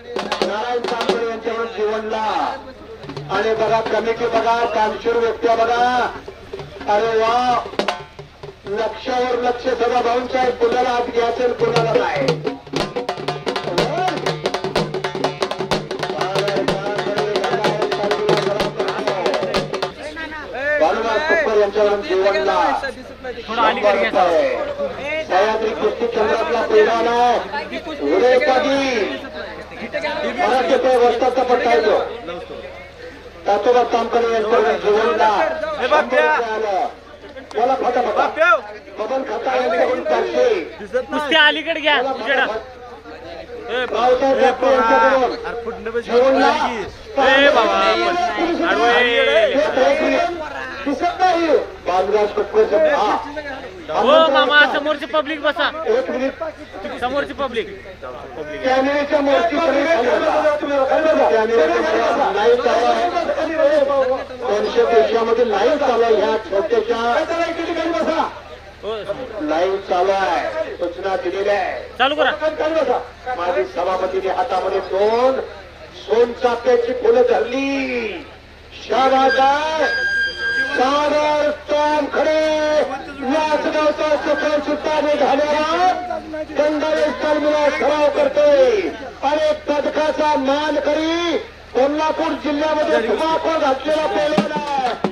नारायण तांबरे यांच्यावर जीवनला आणि बघा कमिटी बघा कामशूर व्यक्त्या बघा. अरे वा लक्षावर लक्ष सभा भाऊंच्या आहे. कुणाला आत घ्यायचं कुणाला नाही. यांच्यावर जीवनला सह्याद्री कुस्ती केंद्रातला पैलवान आहे उदयपादी ₹12 वर्षाचा पट्टा येतो. तातोबा तांबरे यांच्यावर जीवनला मला फटाफट बबन खाता यांच्याकडून 400 कुस्ती अलीकडे घ्या. दिसत नाही बालराज हो मामा समोरची पब्लिक बसा. एक मिनिट समोरची पब्लिक कॅमेऱ्याच्या मोर्ची लाईव्ह चालू आहे. 200 देशामध्ये लाईव्ह चालू आहे. ह्या छोट्याशा लाईव्ह चालू आहे. सूचना दिलेल्या आहे. चालू करा. माझी सभापतीने हातामध्ये 2 सोनचाफ्याची फुलं धरली. शाबासबाई सागर तामखडे याचगावचा सफळ सुट्टाने झालेला गंगावेश तालमीला सराव करतोय आणि पदकाचा मान करी कोल्हापूर जिल्ह्यामध्ये धुमाकूळ घातलेला पैलवान आहे.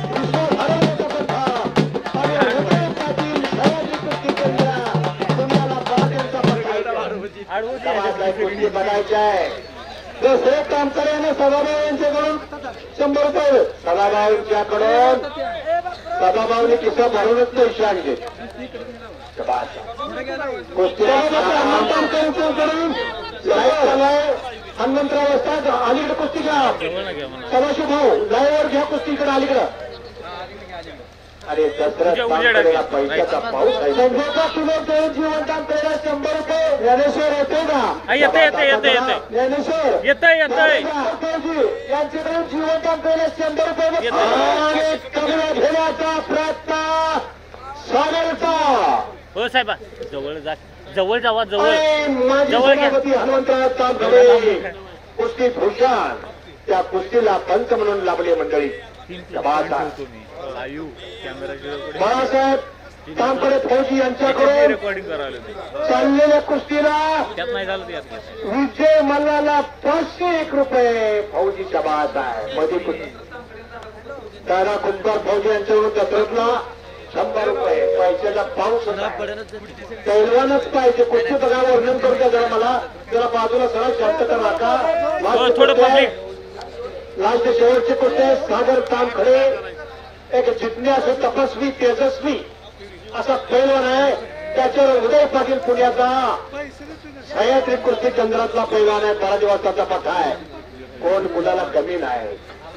कुस्ती बघायची आहे. दुसरे तामखडे आणि सदाभाऊ यांच्याकडून 100 रुपये. सदाभाऊंच्याकडून सदाभाऊने किस्सा भरूनच पैसे आणले. हनुमंतराव असतात अलीकडे कुस्ती घ्या. सदाशिव भाऊ लाईव्हवर घ्या कुस्ती इकडे अलीकडं. अरे दसरा पैशाचा पाऊस आहे. संजयचा किलो जीवनदान पेढा 100 रुपये. ज्ञानेश्वर येते का? येते येते येते येते ज्ञानेश्वर येते येते यांच्याकडून जीवनदान पेढा 100 रुपये. कमला घेण्याचा प्रयत्न सागरचा. हो साहेबा जवळ जा. जवळ जावा. जवळ माझी सभापती हनुमंतराव तांबरे कुस्ती भूषण त्या कुस्तीला पंच म्हणून लाभले मंडळी. बाळासाहेब तांबरे फौजी यांच्याकडून चाललेल्या कुस्तीला विजय मल्लाला 501 रुपये. फौजीच्या बाळासाहेब मध्ये कुस्ती दादा कुंभार फौजी यांच्याकडून दसरथला 100 रुपये. पैशाचा पाऊस पैलवानच पाहिजे. कुस्ती बघा वर्णन करू द्या जरा मला. जरा बाजूला सरळ शांत करा नका. थोडं पब्लिक लास्ट शेवटचे कुस्ते सागर तामखडे एक जिज्ञासू तपस्वी तेजस्वी असा पैलवान आहे. त्याच्यावर उदय पाटील पुण्याचा सह्याद्री कुस्ती केंद्रातला पैलवान आहे. 12 दिवसाचा पट्टा आहे. कोण मुलाला कमी नाही.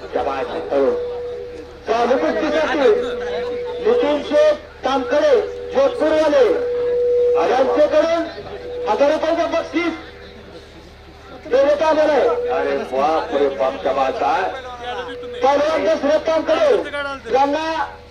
चालू कुस्तीसाठी नितीन शेख तामखडे जोधपूरवाले यांच्याकडून 1000 रुपयाचं बक्षीस देण्यात आलेलं आहे. अरे बाप रे बाप शबास आहे. पैलवान दसरथ तामखडे यांना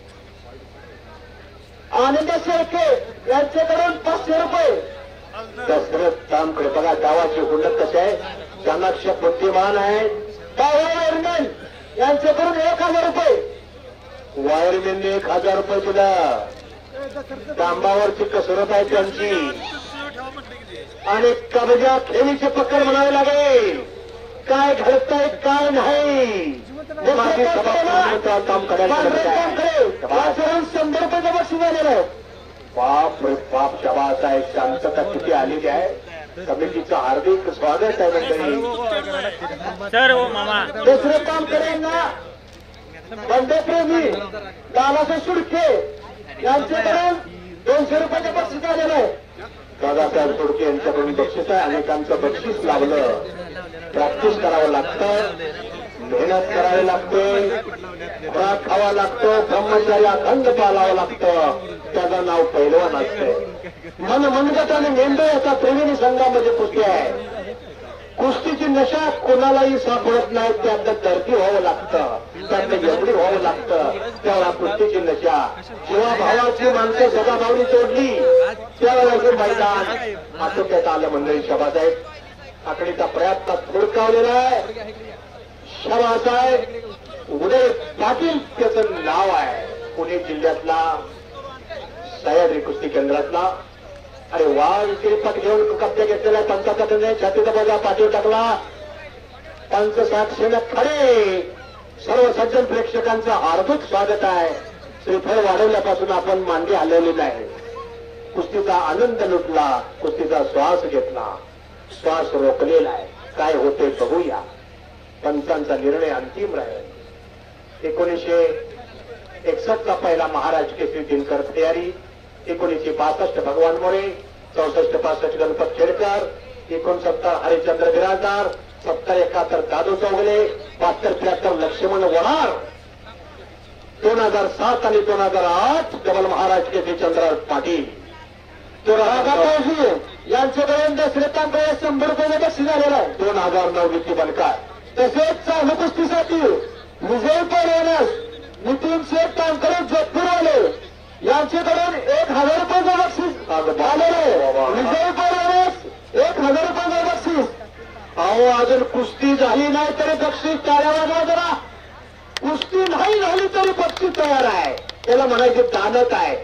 आनंद शेळके यांच्याकडून 500 रुपये. दसरथ तामखडे बघा गावाची हुंडत कशी आहे. चाणाक्ष बुद्धिमान आहे. वायरमॅन यांच्याकडून 1000 रुपये. वायरमॅनने 1000 रुपये दिला. तांबावरची कसरत आहे त्यांची आणि कबजा खेळीचे पकड म्हणावे लागेल. काय घडतंय काय नाही. माझी सभा काम करायला 100 रुपयाचं बक्षीस झालेलं आहे. बाप रे बाप शबास आहे. शांतता किती आलेली आहे. कमिटीचं हार्दिक स्वागत आहे मंडळी. सर हो मामा दुसरे काम करेंना बंडप्रेमी दादासाहेब सुडके यांच्याकडून 200 रुपयाचं बक्षीस आलेलं आहे. दादासाहेब सुडके यांच्याकडून बक्षीस आहे. अनेकांचं बक्षीस लावलं. प्रॅक्टिस करावं लागतं. मेहनत करावी लागते. खुराक खावा लागतो. ब्रह्मचार्य अखंड पाळावं लागतं. त्याचं नाव पैलवान असते. मनगट आणि मेंदू याचा त्रिवेणी संघामध्ये कुस्ती आहे. कुस्तीची नशा कोणालाही सापडत नाही. त्यातलं धरती व्हावं लागतं. त्यातलं एवढी व्हावं लागतं. त्यावेळा कुस्तीची नशा जेव्हा भावाची माणसं सदाभावनी तोडली त्यावेळेला मैदान आटोक्यात आलं मंडळी. शबासाहेब आकडीचा प्रयत्न थोडकावलेला आहे. शाबास आहे. उदय पाटील त्याचं नाव आहे. पुणे जिल्ह्यातला सह्याद्री कुस्ती केंद्रातला. अरे वा, विक्रीपट घेऊन कब्जा घेतलेला पंचाचा निर्णय छातीचा बजा पाठीवर टाकला. पंच साक्षीने खरे सर्व सज्जन प्रेक्षकांचं हार्दिक स्वागत आहे. श्रीफळ वाढवल्यापासून आपण मांडी हलवली नाही. कुस्तीचा आनंद लुटला, कुस्तीचा श्वास घेतला, श्वास रोखलेला आहे. काय होते बघूया. पंचांचा निर्णय अंतिम राहील. 1961 चा पहिला महाराज केसरी दिनकर तयारी. 1962 भगवान मोरे, 64-65 गणपत खेडकर, 69 हरिचंद्र बिराजदार, 70-71 दादू चौगले, 72-73 लक्ष्मण वडार, 2007 आणि 2008 डबल महाराज केसरी चंद्र पाटील. यांच्याकडे दसरेतांकडे 100 रुपये बक्षीस झालेलं आहे. 2009 विकी बनकार. तसेच चालू कुस्तीसाठी विजय पैलवान नितीन शेठ तांकडे जोधपूरवाले यांच्याकडून 1000 रुपयाचं बक्षीस आलेलं आहे. विजय पैलवान 1000 रुपयाचं बक्षीस. अहो, अजून कुस्ती झाली नाही तरी बक्षीस टाळ्या वाजवा जरा. कुस्ती नाही झाली तरी बक्षीस तयार आहे. त्याला म्हणायची दानत आहे.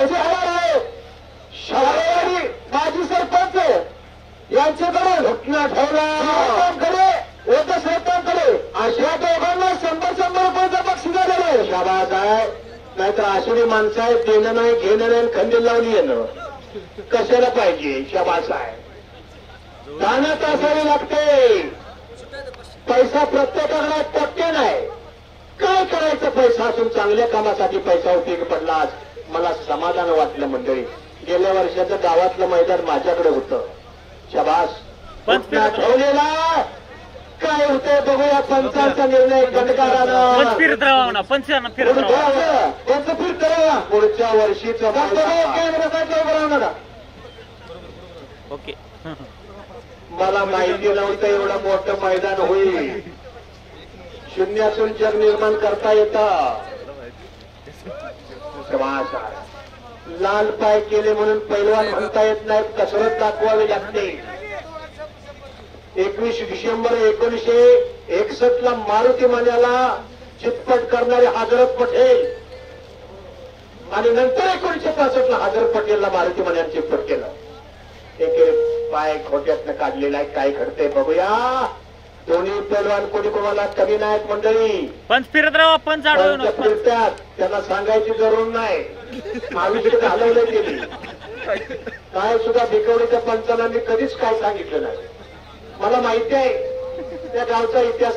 शाळेवाडी माजी सरपंच यांच्याकडे घटना ठेवला शेतांकडे अशा दोघांना 100 रुपयाचं बक्षीस झालेलं आहे. शाबास आहे. नाहीतर आशिडी माणसं आहे, देणं नाही घेणं नाही, खंडील लावली येणं कशाला पाहिजे. शाबास आहे. दानत असावी लागते. पैसा प्रत्येकाकडे टक्के नाही. काय करायचं पैसा असून चांगल्या कामासाठी पैसा उपयोगी पडला. आज मला समाधान वाटलं मंडळी. गेल्या वर्षाचं गावातलं मैदान माझ्याकडे होतं. शाबास. ठेवलेला काय होतंय बघूया. पंचांचा निर्णय गणकारानं फिरत राहा ना. पंचांना फिरत राहा. फिरत राहा. पुढच्या वर्षीचं ओके. मला माहिती नव्हतं एवढं मोठं मैदान होईल. शून्यातून जग निर्माण करता येतं. लाल पाय केले म्हणून पैलवान म्हणता येत नाही. कसरत दाखवावी लागते. 21 डिसेंबर 1961 ला मारुती मान्याला चितपट करणारे हजरत पटेल आणि नंतर 1965 ला हजरत पटेलला मारुती मान्याला चितपट केलं. एक पाय खोट्यातनं काढलेला आहे. काय घडते बघूया. दोन्ही पैलवान कोणी कोणाला कमी नाहीत मंडळी. पंच फिरत राहा. पंच फिरतात. त्यांना सांगायची जरूर नाही. आयुष्य घालवले गेली. काय सुद्धा भिकवणीच्या पंचांना मी कधीच काय सांगितलं नाही. मला माहिती आहे त्या गावचा इतिहास.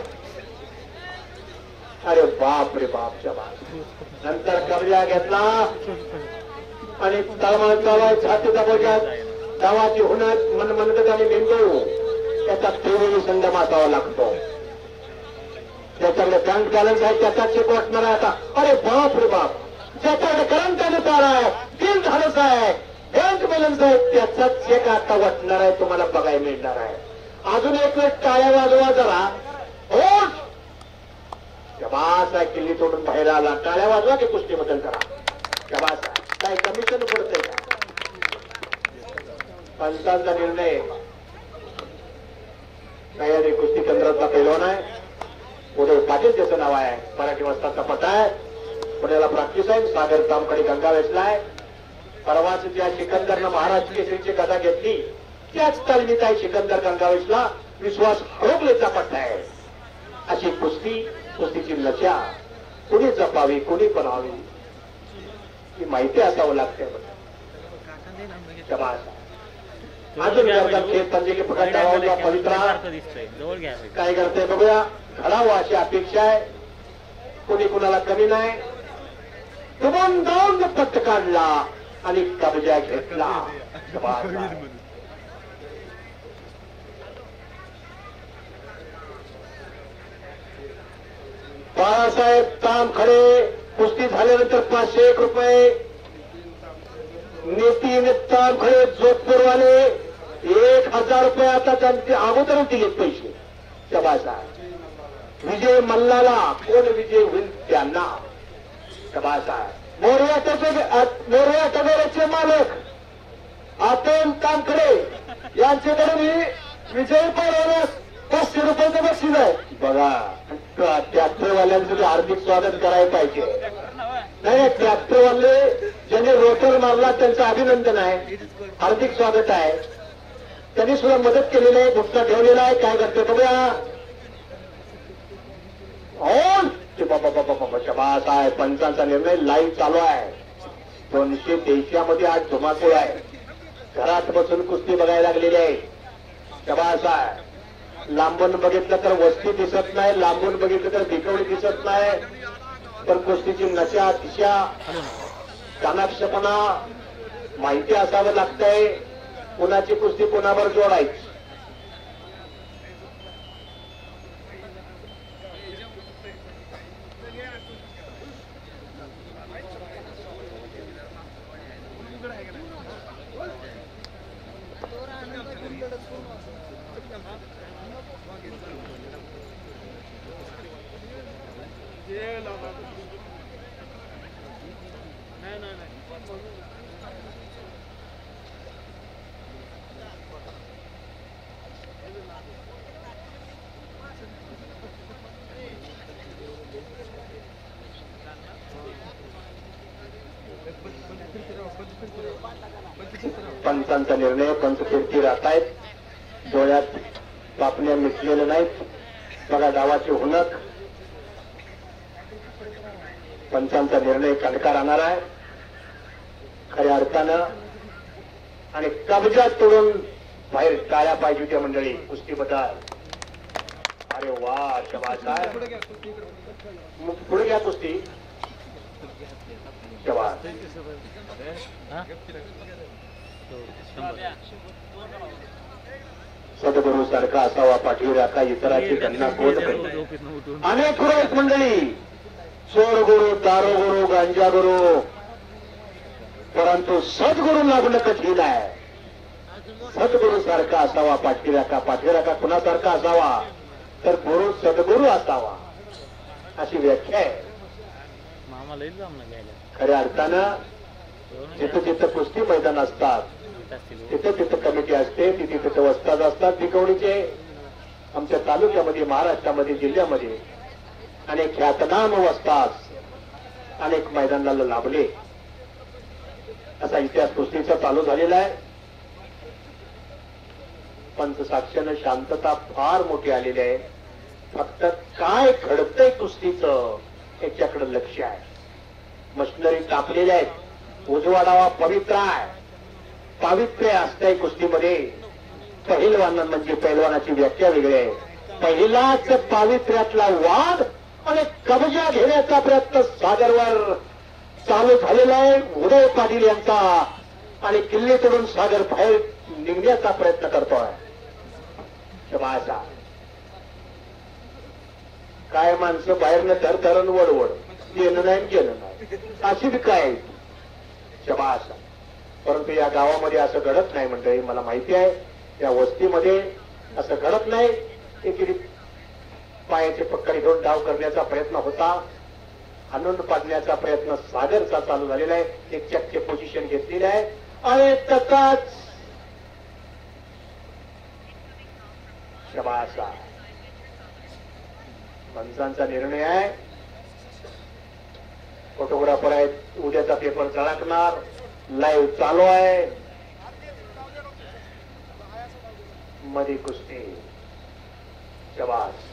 अरे बाप रे बापच्या बाप. नंतर कब्जा घेतला आणि तळमळ छातीचा बोजात गावाची होणं मनगत आणि मेंदू त्याचा तेवढी संदम असावा लागतो. त्याच्याकडे बँक बॅलन्स आहे त्याचा चेक वाटणार आहे आता. अरे बाप रे बाप. ज्याच्याकडे करंट अनुसार आहे, बिल झालंच आहे, बँक बॅलन्स आहे, त्याचा चेक आता वाटणार आहे. तुम्हाला बघायला मिळणार आहे. अजून एक वेळ टाळ्या वाजवा जरा. हो शबास आहे. किल्ली तोडून बाहेर आला. टाळ्या वाजवा की कुस्ती बदल करा. शबास आहे. काय कमिशन पडतंय का. पंचांचा निर्णय. तयारी कुस्ती केंद्रातला पैलवान आहे. उदय पाटील त्याचं नाव आहे. मराठी वस्ताचा पट आहे. पुण्याला प्रॅक्टिस आहे. सागर तामकडे गंगा वेचलाय. परवाच ज्या सिकंदरनं महाराज केसरीची गदा घेतली त्याच तालमीत आहे सिकंदर गंगावेशला. विश्वास हरवलेचा पट्टा आहे. अशी कुस्तीची नशा कुणी जपावी कुणी बनावी ही माहिती असावं लागते. अजून खेळ पंजिके पकडा पवित्रा काय करते बघूया. घडावं अशी अपेक्षा आहे. कोणी कुणाला कमी नाही. तुमून जाऊन पट्ट काढला आणि कब्जा घेतला. बाळासाहेब तामखडे कुस्ती झाल्यानंतर 501 रुपये. नितीन तामखडे जोधपूरवाले 1000 रुपये आता त्यांचे अगोदरच दिलेत पैसे. शबासाहेब. विजय मल्लाला कोण विजय होईल त्यांना. शबासाहेब. मोरया टगोरेचे मालक आतन तामखडे यांच्याकडून विजयी पैलवानास 500 रुपयाचं बक्षीस आहे. बघा ट्रॅक्टरवाल्यांचं हार्दिक स्वागत करायला पाहिजे. नाही ट्रॅक्टरवाले ज्यांनी रोटर मारला त्यांचं अभिनंदन आहे, हार्दिक स्वागत आहे. त्यांनी सुद्धा मदत केलेली आहे, गुप्ता ठेवलेला आहे. काय करते बघूया. शबास आहे. पंचांचा निर्णय लाईव्ह चालू आहे. 200 मध्ये आज धुमाकूळ आहे. घरात बसून कुस्ती बघायला लागलेली आहे. शबास आहे. लांबून बघितलं तर वस्ती दिसत नाही, लांबून बघितलं तर भिकवडी दिसत नाही, तर कुस्तीची नशा दिशा चाणाक्षपणा माहिती असावं लागतंय. कुणाची कुस्ती कुणावर जोडायची. पंचांचा निर्णय. पंच फिरती राहत आहेत. डोळ्यात पापण्या मिटलेल्या नाहीत. बघा डावाची हुनक. पंचांचा निर्णय कणका राहणार आहे खऱ्या अर्थानं. आणि कब्जा तोडून बाहेर टाळ्या पाहिजे होत्या मंडळी कुस्ती बद्दल. अरे वा शबास आहे. पुढे घ्या कुस्ती. शबास. सद्गुरू सारखा असावा पाठीवर आता इतराची गणना कोण करेल. अनेक गुरु आहेत मंडळी. चोर गुरु, दारू गुरु, गांजा गुरु, परंतु सद्गुरू लागणं कठीण आहे. सद्गुरू सारखा असावा पाठीराखा. पाठीराखा कुणासारखा असावा तर गुरु सद्गुरू असावा अशी व्याख्या आहे. खऱ्या अर्थानं जिथं जिथं कुस्ती मैदान असतात तिथं तिथं कमिटी असते, तिथे तिथं वस्ताद असतात भिकवणीचे. आमच्या तालुक्यामध्ये, महाराष्ट्रामध्ये, जिल्ह्यामध्ये अनेक ख्यातनाम वस्ताद अनेक मैदानाला लाभले. असा इतिहास कुस्तीचा चालू झालेला आहे. पंचसाक्षीनं शांतता फार मोठी आलेली आहे. फक्त काय घडतंय कुस्तीचं याच्याकडे लक्ष आहे. मशिनरी टाकलेल्या आहेत. उजवाडावा पवित्र आहे. पावित्र्य असतंय कुस्तीमध्ये. पहिलवान म्हणजे पहिलवानाची व्याख्या वेगळी आहे. पहिलाच पावित्र्यातला वाद आणि कब्जा घेण्याचा प्रयत्न सागरवर चालू झालेला आहे. उदय पाटील यांचा आणि किल्ले तोडून सागर बाहेर निघण्याचा प्रयत्न करतोय. शबासा. काय माणसं बाहेरनं धरधरण वडवड येणं नाही गेलं नाही अशी बी काय. शबासा. परंतु या गावामध्ये असं घडत नाही मंडळी. मला माहिती आहे या वस्तीमध्ये असं घडत नाही. एकेरी पायाचे पक्कडी घेऊन डाव करण्याचा प्रयत्न होता. आणून पाडण्याचा प्रयत्न सागरचा चालू झालेला आहे. एक चक्के पोझिशन घेतलेली आहे आणि तसाच शबासा. पंचांचा निर्णय आहे. फोटोग्राफर आहेत. उद्याचा पेपर झळकणार. लाईव्ह चालू आहे. मध्ये कुस्ती. शबास.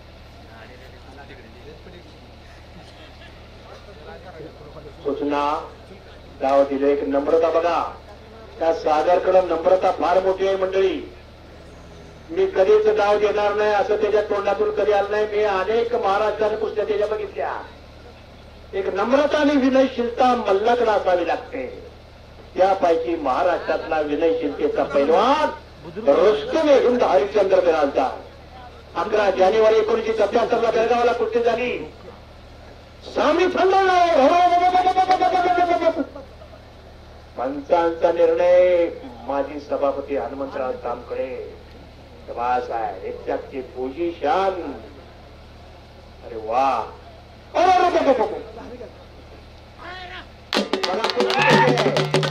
सूचना गाव दिले. एक नम्रता बघा. त्या सागरकडे नम्रता फार मोठी आहे मंडळी. मी कधीच डाव देणार नाही असं त्याच्या तोंडातून कधी आलं नाही. मी अनेक महाराष्ट्राने कुस्त्या त्याच्या बघितल्या. एक नम्रता आणि विनयशीलता मल्लाकडे असावी लागते. त्यापैकी महाराष्ट्रातला विनयशीलतेचा पैलवान रुस्तुम हिंद हरिश्चंद्र बिराजदार. 11 जानेवारी 1977 ला बेळगावला कुस्ती झाली. सामी पंचांचा निर्णय माजी सभापती हनुमंतराव तामकडे. शबास आहे. एकट्याची पोझिशन. अरे वा.